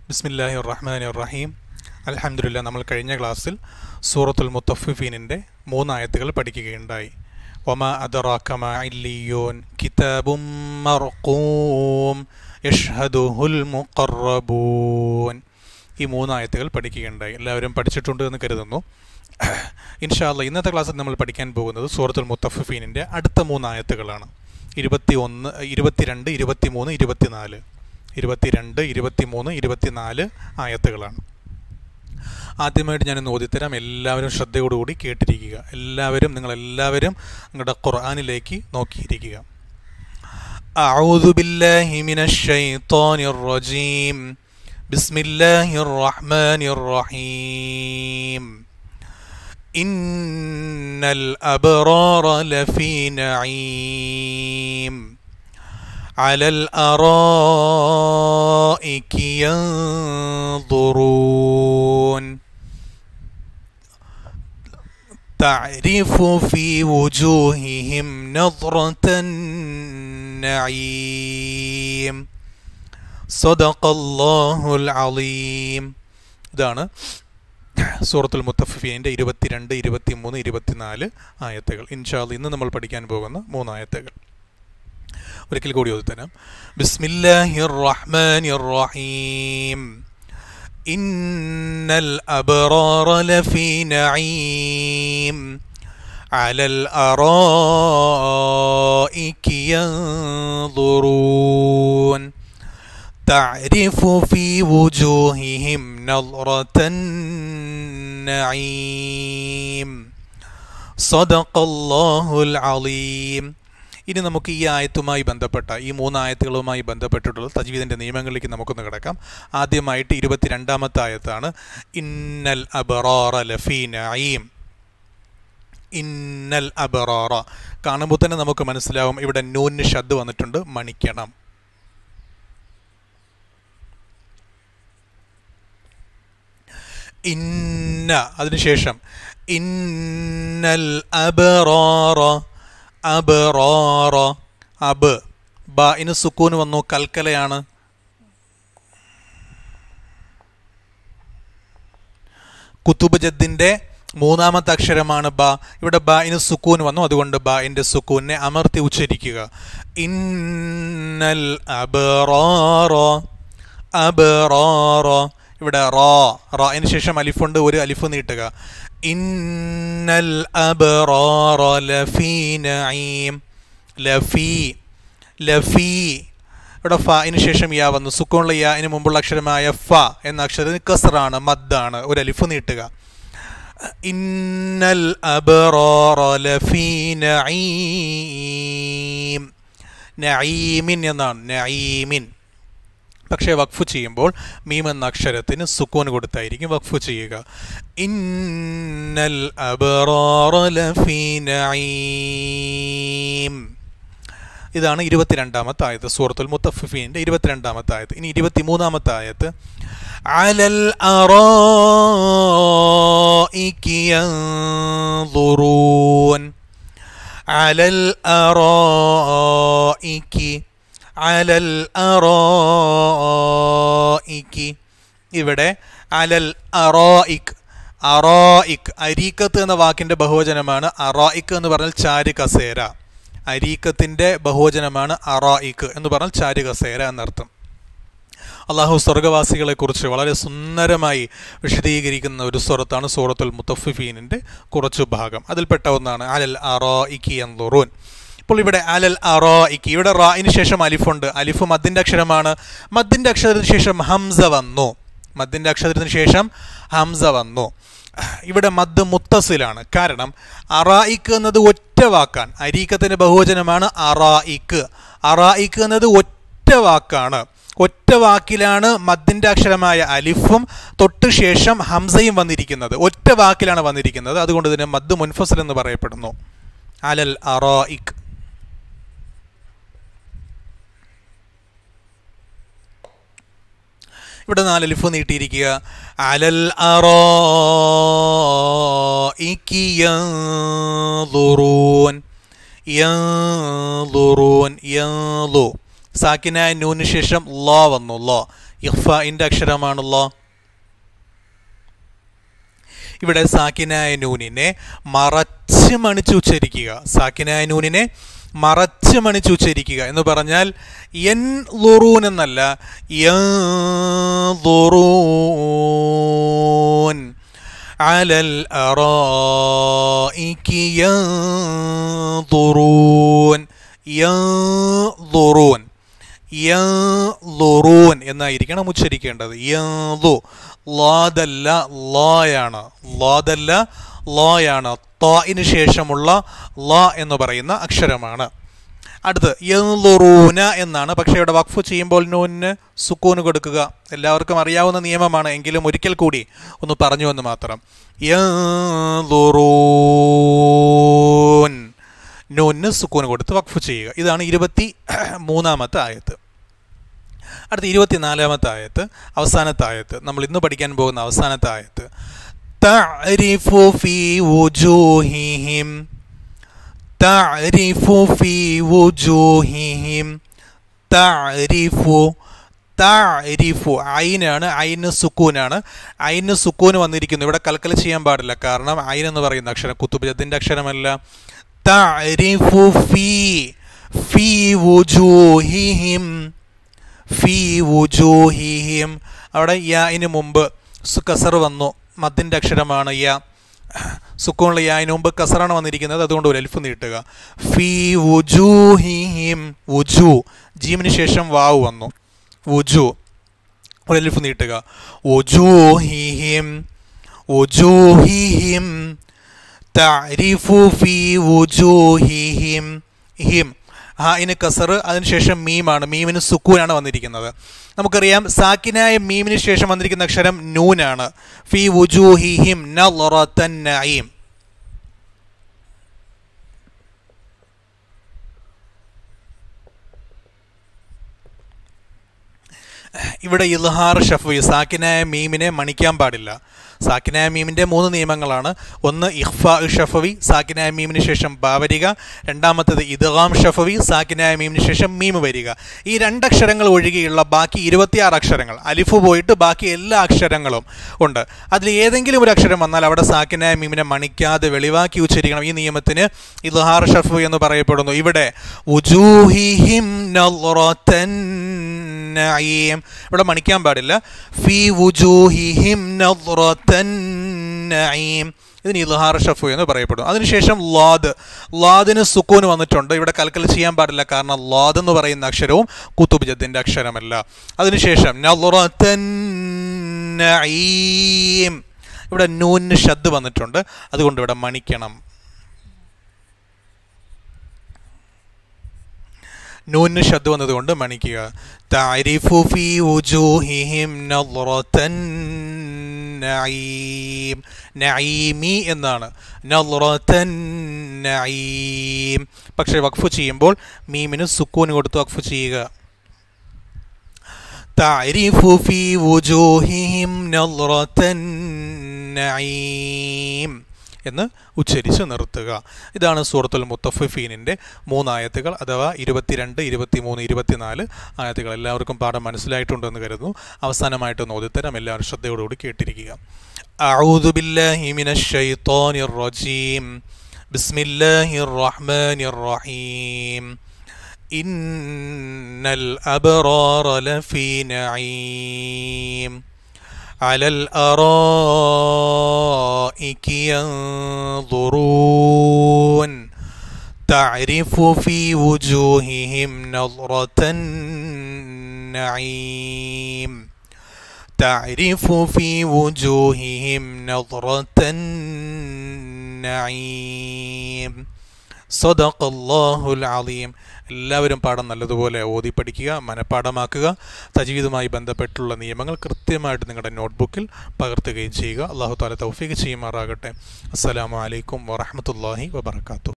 ബിസ്മില്ലാഹിർ റഹ്മാനിർ റഹീം. അൽഹംദുലില്ലാഹ്, നമ്മൾ കഴിഞ്ഞ ക്ലാസ്സിൽ സൂറത്തുൽ മുത്തഫിഫീനിൻ്റെ 3 ആയത്തുകൾ പഠിക്കുകയുണ്ടായി. വമാ അദ്റാക മാ ഇല്ലിയൂൻ കിതാബും മർഖൂം യഷ്ഹദുഹുൽ മുഖറബൂൻ. ഈ 3 ആയത്തുകൾ പഠിക്കുകയുണ്ടായി. എല്ലാവരും പഠിച്ചിട്ടുണ്ട് എന്ന് കരുതുന്നു. ഇൻഷാ അല്ലാഹ് ഇന്നത്തെ ക്ലാസ്സിൽ നമ്മൾ പഠിക്കാൻ പോകുന്നത് സൂറത്തുൽ മുത്തഫിഫീനിൻ്റെ അടുത്ത 3 ആയത്തുകളാണ്. 21, 22, 23, 24. 22, 23, 24 ആയത്തുകളാണ്. ആദ്യമായിട്ട് ഞാനൊന്ന് ഓതിത്തരാം. എല്ലാവരും ശ്രദ്ധയോടുകൂടി കേട്ടിരിക്കുക. നിങ്ങളെല്ലാവരും നിങ്ങളുടെ ഖുർആനിലേക്ക് നോക്കിയിരിക്കുക. അഊദു ബില്ലാഹി മിനശ് ശൈത്വാനിർ റജീം. ബിസ്മില്ലാഹിർ റഹ്മാനിർ റഹീം. ഇന്നൽ അബ്റാറ ലഫീ നഈം على الأرائك ينظرون تعرف في وجوههم نظرة النعيم صدق الله العظيم. ഇതാണ് സൂറത്തുൽ മുത്തഫിഫീനിൻ്റെ 22, 23, 24 ആയത്തുകൾ. ഇൻഷാ അല്ലാഹ് ഇന്ന് നമ്മൾ പഠിക്കാൻ പോകുന്ന 3 ആയത്തുകൾ ഒരിക്കൽ കൂടി ഓതിത്തരാം. ബിസ്മില്ലാഹിർ റഹ്മാനിർ റഹീം. ഇന്നൽ അബ്റാറ ലഫീ നഈം അലൽ അറായികി യൻദുറൂൻ തഅരിഫു ഫീ വുജൂഹിഹിം നദ്റതൻ നഈം സദഖല്ലാഹുൽ അലീം. ഇനി നമുക്ക് ഈ ആയത്തുമായി ബന്ധപ്പെട്ട ഈ 3 ആയത്തുകളുമായി ബന്ധപ്പെട്ടിട്ടുള്ള തജ്വീദിൻ്റെ നിയമങ്ങളിലേക്ക് നമുക്കൊന്ന് കിടക്കാം. ആദ്യമായിട്ട് 22-ാമത്തെ ആയത്താണ്. ഇന്നൽ അബ്റാറ ലഫീ നഈം. ഇന്നൽ അബ്റാറ കാണുമ്പോൾ തന്നെ നമുക്ക് മനസ്സിലാവും ഇവിടെ നൂന് ഷദ് വന്നിട്ടുണ്ട്, മണിക്കണം. ഇന്ന അതിനുശേഷം ഇന്നൽ അബ്റാറ അബ്റാറ അബ് ബ ഇന് സുക്കൂന് വന്നു, കൽക്കലയാണ്. കുത്തുബ് ജദ്ദിൻ്റെ 3-ാമത്തെ അക്ഷരമാണ് ബ. ഇവിടെ ബ ഇന് സുക്കൂൻ വന്നു, അതുകൊണ്ട് ബ ഇൻ്റെ സുക്കൂനെ അമർത്തി ഉച്ചരിക്കുക. ഇന്നൽ അബ്റാറ അബ്റാറ. ഇവിടെ റായിന് ശേഷം അലിഫുണ്ട്, ഒരു അലിഫ് നീട്ടുക. ഇന്നൽ അബ്റാറ ലഫീ നഈം. ലഫീ ലഫീ. ഇവിടെ ഫഇന് ശേഷം യാ വന്നു, സുക്കൂനുള്ള യാ ഇന് മുമ്പുള്ള അക്ഷരമായ ഫ എന്ന അക്ഷരത്തിന് കസ്റാണ്, മദ്ദാണ്, ഒരു അലിഫ് നീട്ടുക. ഇന്നൽ അബ്റാറ ലഫീ നഈം. നഈമിൻ എന്നാണ്, നഈമിൻ. പക്ഷേ വഖഫ് ചെയ്യുമ്പോൾ മീം എന്ന അക്ഷരത്തിന് സുക്കൂൻ കൊടുത്തായിരിക്കും വഖഫ് ചെയ്യുക. ഇന്നൽ അബ്റാറ ലഫീ നഈം. ഇതാണ് 22-ാമത്തെ ആയത്ത്, സൂറത്തുൽ മുത്തഫിഫീനിൻ്റെ 22-ാമത്തെ ആയത്ത്. ഇനി 23-ാമത്തെ ആയത്ത്. അലൽ അറായികി യൻദുറൂൻ. അലൽ അറായികി അലൽ അറായികി. ഇവിടെ അലൽ അറായിക്. അറായിക് അരീക്കത്ത് എന്ന വാക്കിൻ്റെ ബഹുവചനമാണ്. അറായിക് എന്ന് പറഞ്ഞാൽ ചാര് കസേര. അരീക്കത്തിൻ്റെ ബഹുവചനമാണ് അറായിക് എന്ന് പറഞ്ഞാൽ ചാര് കസേര എന്നർത്ഥം. അള്ളാഹു സ്വർഗവാസികളെക്കുറിച്ച് വളരെ സുന്ദരമായി വിശദീകരിക്കുന്ന ഒരു സൂറത്താണ് സൂറത്തുൽ മുത്തഫിഫീനിൻ്റെ കുറച്ചു ഭാഗം. അതിൽപ്പെട്ട ഒന്നാണ് അലൽ അറായികി യൻദുറൂൻ. ഇപ്പോൾ ഇവിടെ അലൽ അറായികി, ഇവിടെ റായിന് ശേഷം അലിഫുണ്ട്. അലിഫ് മദ്ദിൻ്റെ അക്ഷരമാണ്. മദ്ദിൻ്റെ അക്ഷരത്തിന് ശേഷം ഹംസ വന്നു. മദ്ദിൻ്റെ അക്ഷരത്തിന് ശേഷം ഹംസ വന്നു. ഇവിടെ മദ് മുത്തസിലാണ്. കാരണം അറായിക്ക് എന്നത് ഒറ്റ വാക്കാൻ. അരീക്കത്തിൻ്റെ ബഹുവചനമാണ് അറായിക്ക്. അറായിക്ക് എന്നത് ഒറ്റ വാക്കാണ്. ഒറ്റ വാക്കിലാണ് മദ്ദിൻ്റെ അക്ഷരമായ അലിഫും തൊട്ട് ശേഷം ഹംസയും വന്നിരിക്കുന്നത്. ഒറ്റ വാക്കിലാണ് വന്നിരിക്കുന്നത്. അതുകൊണ്ട് ഇതിന് മദ് മുൻഫസിൽ എന്ന് പറയപ്പെടുന്നു. അലൽ അറായിക്. ഇവിടെ 4 അലിഫ് നീട്ടിയിരിക്കുക. അലൽ അറായികി യൻദുറൂൻ. യൻദുറൂൻ യൻദു. സാക്കിനായ നൂന് ശേഷം ലോ വന്നു. ലോ ഇഖ്ഫാഇന്റെ അക്ഷരമാണ് ല. ഇവിടെ സാക്കിനായ നൂനിനെ മറച്ച് മണിച്ച് ഉച്ചരിക്കുക. സാക്കിനായ നൂനിനെ മറച്ച് മണിച്ച് ഉച്ചരിക്കുക എന്ന് പറഞ്ഞാൽ യൻളുറൂൻ എന്നല്ല, യൻളുറൂൻ അലൽ അറായികി യൻളുറൂൻ, യൻളുറൂൻ, യൻളുറൂൻ എന്നായിരിക്കണം ഉച്ചരിക്കേണ്ടത്. യൻളു ലാദല്ല ലായാണ്, ലാദല്ല ലായാണ്, താഇന് ശേഷമുള്ള ലാ എന്ന് പറയുന്ന അക്ഷരമാണ്. അടുത്ത് യൻളുറൂന എന്നാണ്. പക്ഷേ ഇവിടെ വഖഫ് ചെയ്യുമ്പോൾ നൂനിന് സുക്കൂന് കൊടുക്കുക. എല്ലാവർക്കും അറിയാവുന്ന നിയമമാണ്, എങ്കിലും ഒരിക്കൽ കൂടി ഒന്ന് പറഞ്ഞു എന്ന് മാത്രം. യൻളുറൂൻ, നൂനിന് സുക്കൂന് കൊടുത്ത് വഖഫ് ചെയ്യുക. ഇതാണ് 23-ാമത്തെ ആയത്ത്. അടുത്ത 24-ാമത്തെ ആയത്ത്, അവസാനത്തെ ആയത്ത്, നമ്മൾ ഇന്ന് പഠിക്കാൻ പോകുന്ന അവസാനത്തെ ആയത്ത്. തഅരിഫു ഫീ വുജൂഹിഹിം, തഅരിഫു ഫീ വുജൂഹിഹിം, തഅരിഫു, തഅരിഫു ഐനാണ്, ഐന് സുക്കൂനാണ്. ഐന് സുക്കൂന് വന്നിരിക്കുന്നു. ഇവിടെ കൽക്കൽ ചെയ്യാൻ പാടില്ല, കാരണം ഐൻ എന്ന് പറയുന്ന അക്ഷരം കുത്തുബിജത്തിന്റെ അക്ഷരമല്ല. തഅരിഫു ഫീ, ഫീ വുജൂഹിഹിം, ഫീ വുജൂഹിഹിം. അവിടെ യാഇന് മുമ്പ് കസർ വന്നു, മദ്ദിൻ്റെ അക്ഷരമാണ് യാ. സുക്കൂണുള്ള യാഇന് മുമ്പ് കസറാണ് വന്നിരിക്കുന്നത്, അതുകൊണ്ട് ഒരു അൽഫ് നീട്ടുക. ഫീ വുജൂഹിഹിം, വുജൂ, ജീമിന് ശേഷം വാവ് വന്നു, വുജൂ, ഒരു അൽഫ് നീട്ടുക. വുജൂഹിഹിം, വുജൂഹിഹിം, തഅരിഫു ഫീ വുജൂഹിഹിം, ഹിം ഹാഇന് കസർ, അതിനുശേഷം മീമാണ്, മീമിന് സുക്കൂനാണ് വന്നിരിക്കുന്നത്. നമുക്കറിയാം സാക്കിനായ മീമിന് ശേഷം വന്നിരിക്കുന്ന അക്ഷരം നൂനാണ്. ഫീ വുജൂഹിഹിം നളറത്തൻ നഈം. ഇവിടെ ഇൽഹാർ ഷഫ്വി, സാക്കിനായ മീമിനെ മണിക്കാൻ പാടില്ല. സാക്കിനായ മീമിൻ്റെ 3 നിയമങ്ങളാണ്. ഒന്ന് ഇഖ്ഫാ ഷഫവി, സാക്കിനായ മീമിന് ശേഷം ബാ വരിക. രണ്ടാമത്തേത് ഇദ്ഗാം ഷഫവി, സാക്കിനായ മീമിന് ശേഷം മീം വരിക. ഈ 2 അക്ഷരങ്ങൾ ഒഴികെയുള്ള ബാക്കി 26 അക്ഷരങ്ങൾ, അലിഫ് പോയിട്ട് ബാക്കി എല്ലാ അക്ഷരങ്ങളും ഉണ്ട്. അതിൽ ഏതെങ്കിലും ഒരു അക്ഷരം വന്നാൽ അവിടെ സാക്കിനായ മീമിനെ മണിക്കാതെ വെളിവാക്കി ഉച്ചരിക്കണം. ഈ നിയമത്തിന് ഇൽഹാർ ഷഫവി എന്ന് പറയപ്പെടുന്നു. ഇവിടെ വുജൂഹിഹിം നളറത്തൻ നഈം, ഇവിടെ മണിക്കാൻ പാടില്ല. ഫീ വുജൂഹിഹിം നളറത്തൻ നഈം, ഇതിന് ഇൽഹാർ ഷഫു എന്ന് പറയപ്പെടും. അതിനുശേഷം ലാദ്, ലാദിന് സുക്കൂന് വന്നിട്ടുണ്ട്. ഇവിടെ കൽക്കൽ ചെയ്യാൻ പാടില്ല, കാരണം ലാദ് എന്ന് പറയുന്ന അക്ഷരവും കുത്തുബിജത്തിന്റെ അക്ഷരമല്ല. അതിനുശേഷം നളറത്തൻ നഈം, ഇവിടെ നൂനിന് ഷദ് വന്നിട്ടുണ്ട്, അതുകൊണ്ട് ഇവിടെ മണിക്കണം. നൂനിന് ഷദ് വന്നതുകൊണ്ട് മണിക്കുക. തഅരിഫു ഫീ വുജൂഹിഹിം നളറത്തൻ നഈം, നഈമി എന്നാണ്, നളറത്തൻ നഈം. പക്ഷേ വഖഫ് ചെയ്യുമ്പോൾ മീമിന് സുക്കൂൻ കൊടുത്ത് വഖഫ് ചെയ്യുക. തഅരിഫു ഫീ വുജൂഹിഹിം നളറത്തൻ നഈം എന്ന് ഉച്ചരിച്ച് നിർത്തുക. ഇതാണ് സൂറത്തുൽ മുത്തഫിഫീനിൻ്റെ 3 ആയത്തുകൾ, അഥവാ 22, 23, 24 ആയത്തുകൾ. എല്ലാവർക്കും പാഠം മനസ്സിലായിട്ടുണ്ടെന്ന് കരുതുന്നു. അവസാനമായിട്ടൊന്ന് ഓതിത്തരാം, എല്ലാവരും ശ്രദ്ധയോടുകൂടി കേട്ടിരിക്കുക. അഊദു ബില്ലാഹി മിനശ് ശൈത്വാനിർ റജീം. ബിസ്മില്ലാഹിർ റഹ്മാനിർ റഹീം. ഇന്നൽ അബ്റാറ ലഫീ നഈം على الأرائك ينظرون تعرف في وجوههم نظرة النعيم تعرف في وجوههم نظرة النعيم صدق الله العظيم. എല്ലാവരും പാഠം നല്ലതുപോലെ ഓതി പഠിക്കുക, മനഃപ്പാഠമാക്കുക. തജ്വീദുമായി ബന്ധപ്പെട്ടുള്ള നിയമങ്ങൾ കൃത്യമായിട്ട് നിങ്ങളുടെ നോട്ട്ബുക്കിൽ പകർത്തുകയും ചെയ്യുക. അല്ലാഹു തആല തൗഫീഖ് ചെയ്യുമാറാകട്ടെ. അസ്സലാമു അലൈക്കും വറഹ്മത്തുള്ളാഹി വബറകാതുഹു.